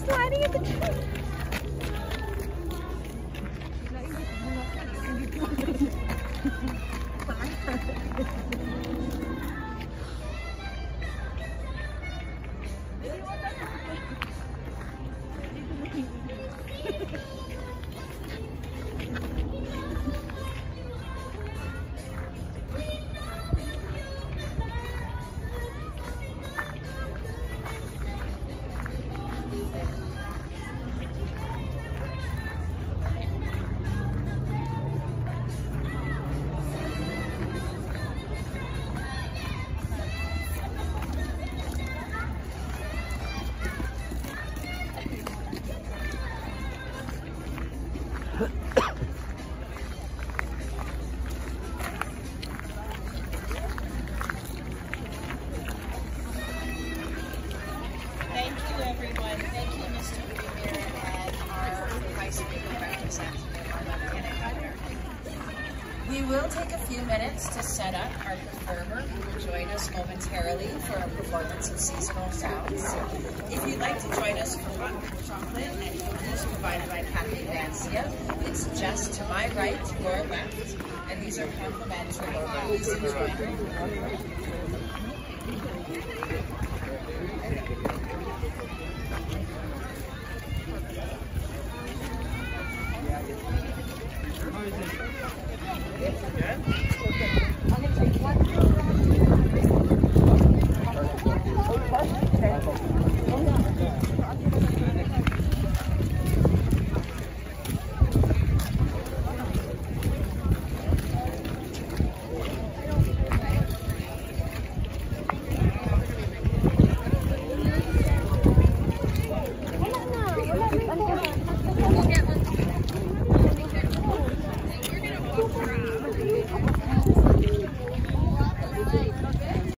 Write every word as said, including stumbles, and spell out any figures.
sliding in the tree. Thank you, everyone. Thank you, Mister Premier, and our Vice Premier representative, our Lieutenant Governor. We will take a few minutes to set up our performer who will join us momentarily for a performance of seasonal sounds. If you'd like to join us for hot chocolate and cookies provided by Cafe Vancia, it's just to my right, your left, and these are complimentary. Please enjoy.